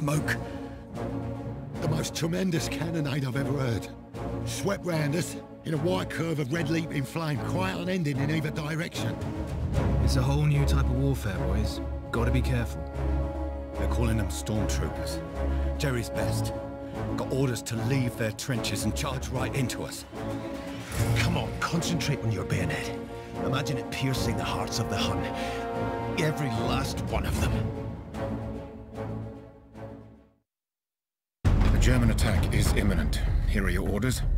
smoke. The most tremendous cannonade I've ever heard. Swept round us in a wide curve of red leaping flame, quite unending in either direction. It's a whole new type of warfare, boys. Gotta be careful. They're calling them stormtroopers. Jerry's best. Got orders to leave their trenches and charge right into us. Come on, concentrate on your bayonet. Imagine it piercing the hearts of the Hun. Every last one of them. The German attack is imminent. Here are your orders.